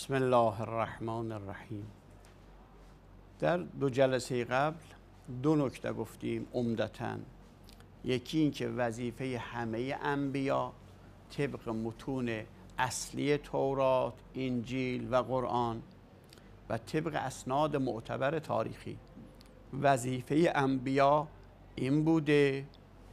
بسم الله الرحمن الرحیم. در دو جلسه قبل دو نکته گفتیم عمدتاً. یکی این که وظیفه همه انبیا طبق متون اصلی تورات، انجیل و قرآن و طبق اسناد معتبر تاریخی، وظیفه انبیا این بوده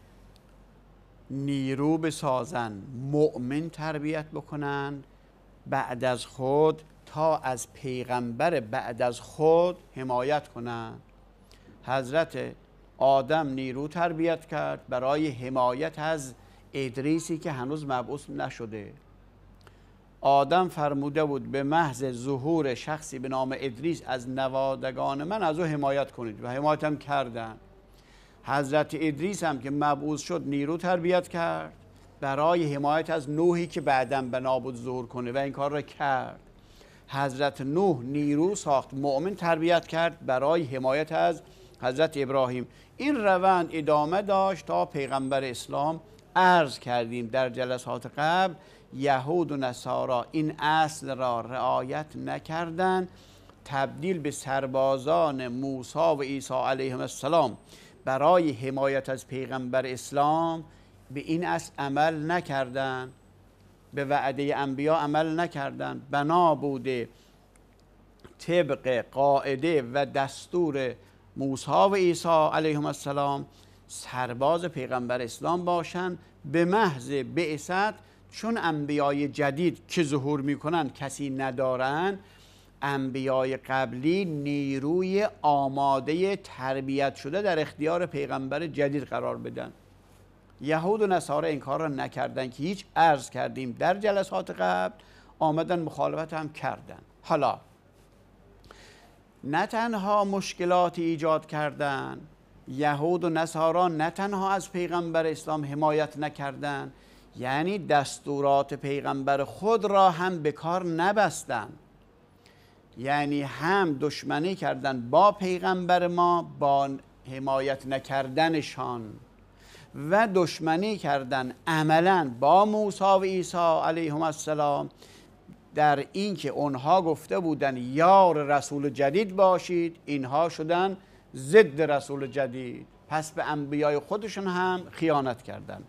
نیرو بسازن، مؤمن تربیت بکنن بعد از خود تا از پیغمبر بعد از خود حمایت کنند. حضرت آدم نیرو تربیت کرد برای حمایت از ادریسی که هنوز مبعوث نشده. آدم فرموده بود به محض ظهور شخصی به نام ادریس از نوادگان من از او حمایت کنید و حمایت هم کردن. حضرت ادریس هم که مبعوث شد نیرو تربیت کرد برای حمایت از نوحی که بعداً بنا بود ظهور کنه و این کار را کرد. حضرت نوح نیرو ساخت، مؤمن تربیت کرد برای حمایت از حضرت ابراهیم. این روند ادامه داشت تا پیغمبر اسلام. عرض کردیم در جلسات قبل یهود و نصارا این اصل را رعایت نکردند، تبدیل به سربازان موسی و عیسی علیهم السلام برای حمایت از پیغمبر اسلام به این اصل عمل نکردند، به وعده انبیا عمل نکردند. بنا بوده طبق قاعده و دستور موسی و عیسی علیهم السلام سرباز پیغمبر اسلام باشند. به محض بعثت چون انبیای جدید که ظهور میکنن کسی ندارن، انبیای قبلی نیروی آماده تربیت شده در اختیار پیغمبر جدید قرار بدن. یهود و نصارا این کار را نکردن که هیچ. عرض کردیم در جلسات قبل آمدن مخالفت هم کردن. حالا نه تنها مشکلاتی ایجاد کردن، یهود و نصارا نه تنها از پیغمبر اسلام حمایت نکردن، یعنی دستورات پیغمبر خود را هم به کار نبستن. یعنی هم دشمنی کردن با پیغمبر ما با حمایت نکردنشان و دشمنی کردن عملا با موسی و عیسی علیهم السلام در اینکه اونها گفته بودن یار رسول جدید باشید، اینها شدن ضد رسول جدید، پس به انبیای خودشون هم خیانت کردن.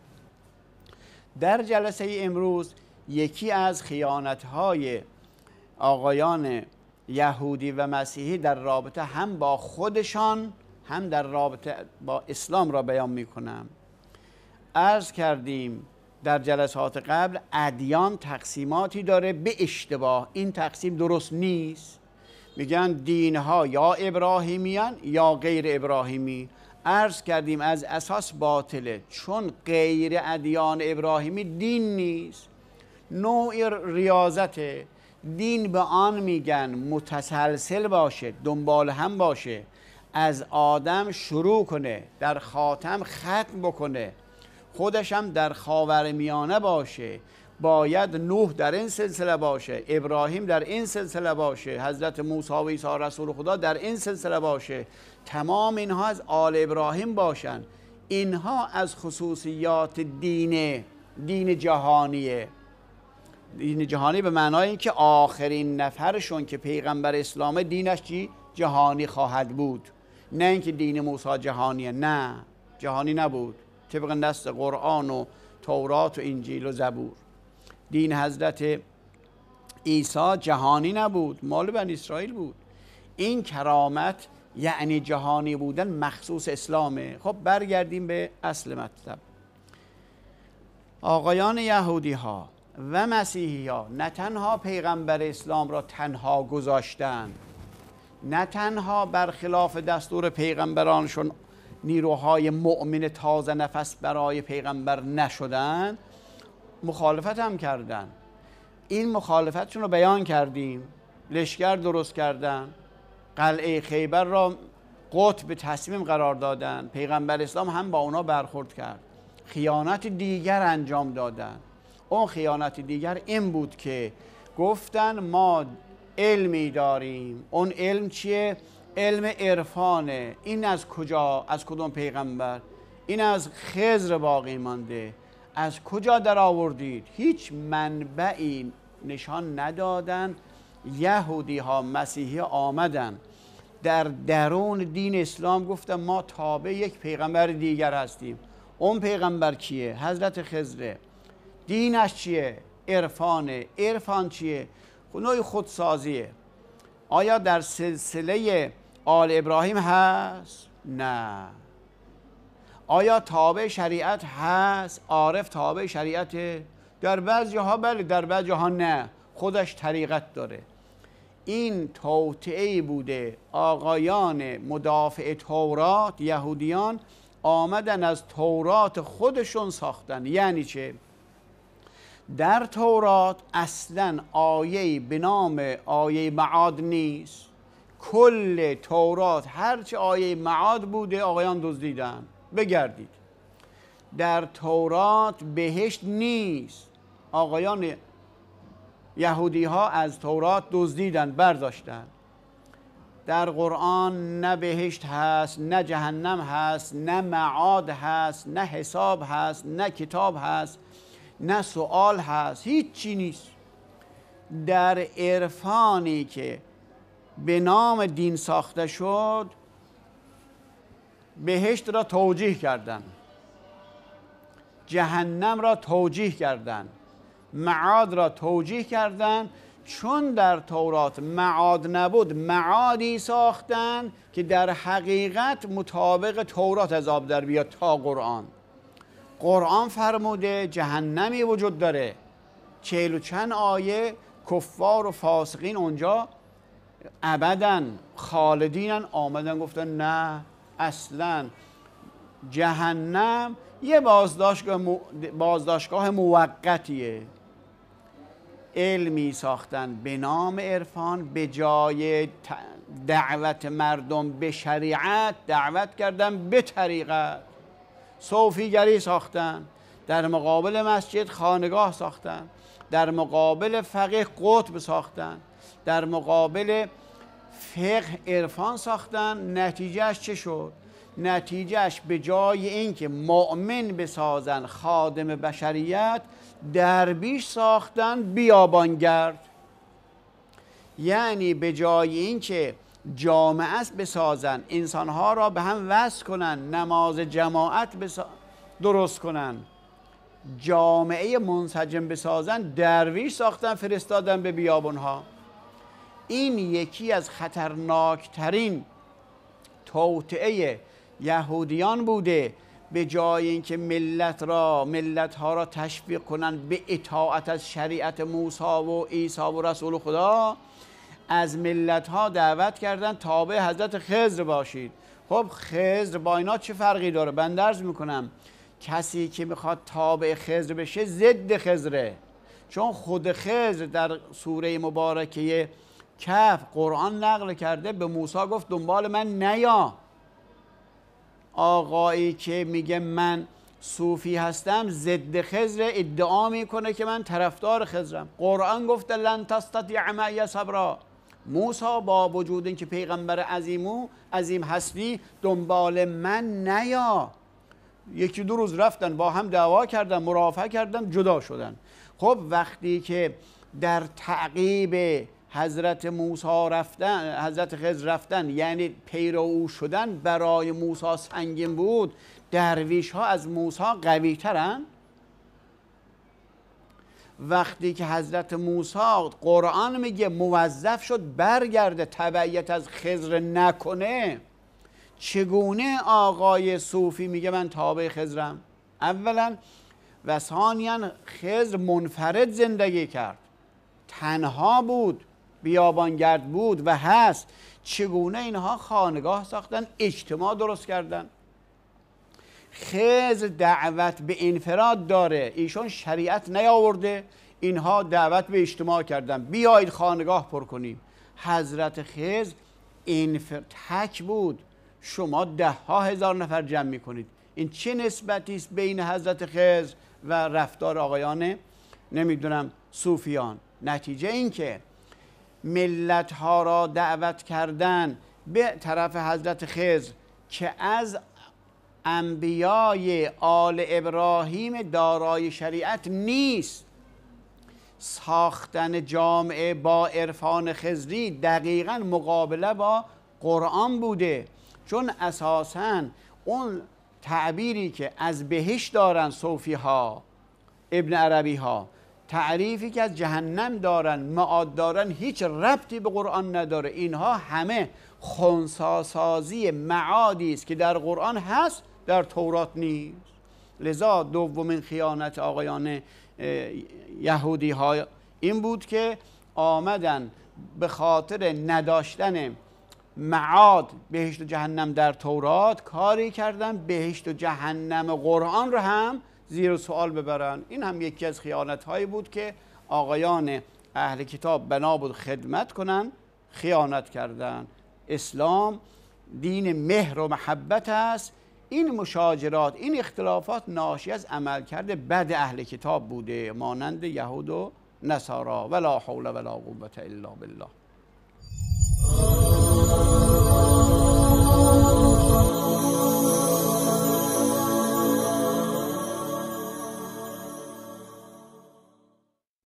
در جلسه امروز یکی از خیانت‌های آقایان یهودی و مسیحی در رابطه هم با خودشان هم در رابطه با اسلام را بیان میکنم. عرض کردیم در جلسات قبل ادیان تقسیماتی داره به اشتباه. این تقسیم درست نیست. میگن دینها یا ابراهیمیان یا غیر ابراهیمی. عرض کردیم از اساس باطله، چون غیر ادیان ابراهیمی دین نیست، نوع ریاضته. دین به آن میگن متسلسل باشه، دنبال هم باشه، از آدم شروع کنه در خاتم ختم بکنه، خودش هم در خاورمیانه باشه. باید نوح در این سلسله باشه، ابراهیم در این سلسله باشه، حضرت موسی و عیسی رسول خدا در این سلسله باشه، تمام اینها از آل ابراهیم باشن. اینها از خصوصیات دین جهانیه. دین جهانی به معنای اینکه آخرین نفرشون که پیغمبر اسلام دینش چی؟ جهانی خواهد بود. نه اینکه دین موسی جهانیه، نه جهانی نبود طبق نص قرآن و تورات و انجیل و زبور. دین حضرت عیسی جهانی نبود، مال بنی اسرائیل بود. این کرامت یعنی جهانی بودن مخصوص اسلامه. خب برگردیم به اصل مطلب. آقایان یهودی ها و مسیحی ها نه تنها پیغمبر اسلام را تنها گذاشتند، نه تنها برخلاف دستور پیغمبرانشون نیروهای مؤمن تازه نفس برای پیغمبر نشدن، مخالفت هم کردن. این مخالفتشون رو بیان کردیم. لشکر درست کردن، قلعه خیبر را قطب تصمیم قرار دادن، پیغمبر اسلام هم با اونا برخورد کرد. خیانت دیگر انجام دادن. اون خیانت دیگر این بود که گفتن ما علمی داریم. اون علم چیه؟ علم عرفانه. این از کجا؟ از کدوم پیغمبر؟ این از خضر باقی مانده. از کجا در آوردید؟ هیچ منبعی نشان ندادن یهودی ها مسیحی آمدن در درون دین اسلام گفتن ما تابع یک پیغمبر دیگر هستیم. اون پیغمبر کیه؟ حضرت خضره. دینش چیه؟ عرفانه. عرفان چیه؟ نوع خودسازیه. آیا در سلسله آل ابراهیم هست؟ نه. آیا تابع شریعت هست؟ عارف تابع شریعته؟ در بعضی ها بله، در بعضی ها نه، خودش طریقت داره. این توطئه‌ای بوده. آقایان مدافع تورات یهودیان آمدن از تورات خودشون ساختن. یعنی چه؟ در تورات اصلا آیه‌ای به نام آیه معاد نیست. کل تورات هرچه آیه معاد بوده آقایان دزدیدن. بگردید در تورات بهشت نیست. آقایان یهودی ها از تورات دزدیدن، برداشتن. در قرآن نه بهشت هست، نه جهنم هست، نه معاد هست، نه حساب هست، نه کتاب هست، نه سؤال هست، هیچ چی نیست. در عرفانی که به نام دین ساخته شد بهشت را توجیه کردن، جهنم را توجیه کردن، معاد را توجیه کردن. چون در تورات معاد نبود معادی ساختن که در حقیقت مطابق تورات از آب در بیاد تا قرآن. قرآن فرموده جهنمی وجود داره، 40 و چند آیه کفار و فاسقین اونجا ابداً خالدینن. آمدن گفتن نه، اصلا جهنم یه بازداشتگاه موقتیه. علمی ساختن به نام عرفان، به جای دعوت مردم به شریعت دعوت کردن به طریقت. صوفیگری ساختن، در مقابل مسجد خانگاه ساختن، در مقابل فقه قطب ساختن، در مقابل فقه عرفان ساختن. نتیجهش چه شد؟ نتیجهش به جای اینکه مؤمن بسازن خادم بشریت، درویش ساختن بیابانگرد. یعنی به جای اینکه جامعه بسازن، انسانها را به هم وصل کنن، نماز جماعت درست کنن، جامعه منسجم بسازن، درویش ساختن فرستادن به بیابانها. این یکی از خطرناکترین توطئه یهودیان بوده. به جای اینکه ملت ها را تشویق کنند به اطاعت از شریعت موسی و عیسی و رسول خدا، از ملت ها دعوت کردن تابع حضرت خضر باشید. خب خضر با اینا چه فرقی داره؟ بنده عرض میکنم کسی که میخواد تابع خضر بشه ضد خضره. چون خود خضر در سوره مبارکه کهف قرآن نقل کرده به موسی گفت دنبال من نیا. آقایی که میگه من صوفی هستم ضد خضر، ادعا میکنه که من طرفدار خضرم. قرآن گفته لن تستطیع معی صبرا. موسی با وجود اینکه پیغمبر عظیم هستی دنبال من نیا. یکی دو روز رفتن با هم دعوا کردن، مرافعه کردن، جدا شدن. خب وقتی که در تعقیب حضرت موسی رفتن، حضرت خضر رفتن، یعنی پیرو او شدن برای موسی سنگین بود، درویش ها از موسی قوی ترن. وقتی که حضرت موسی قرآن میگه موظف شد برگرده تبعیت از خضر نکنه، چگونه آقای صوفی میگه من تابع خضرم؟ اولا و ثانیاً خضر منفرد زندگی کرد، تنها بود، بیابانگرد بود و هست. چگونه اینها خانگاه ساختن، اجتماع درست کردن؟ خضر دعوت به انفراد داره، ایشون شریعت نیاورده، اینها دعوت به اجتماع کردن بیایید خانگاه پر کنیم. حضرت خضر تک بود، شما 10,000 نفر جمع میکنید. این چه نسبتی است بین حضرت خضر و رفتار آقایان نمیدونم صوفیان؟ نتیجه این که ملت ها را دعوت کردن به طرف حضرت خضر که از انبیای آل ابراهیم دارای شریعت نیست، ساختن جامعه با عرفان خضری دقیقاً مقابله با قرآن بوده، چون اساساً اون تعبیری که از بهشت دارن صوفی ها، ابن عربی ها، تعریفی که از جهنم دارن، معاد دارن، هیچ ربطی به قرآن نداره. اینها همه خنثی‌سازی معادی است که در قرآن هست، در تورات نیست. لذا دومین خیانت آقایان یهودی ها این بود که آمدن به خاطر نداشتن معاد بهشت و جهنم در تورات کاری کردن بهشت و جهنم قرآن رو هم زیر سوال ببرن. این هم یکی از خیانت هایی بود که آقایان اهل کتاب بنا بود خدمت کنن، خیانت کردن. اسلام دین مهر و محبت است. این مشاجرات، این اختلافات ناشی از عملکرد بد اهل کتاب بوده، مانند یهود و نصارا. ولا حول ولا قوة الا بالله.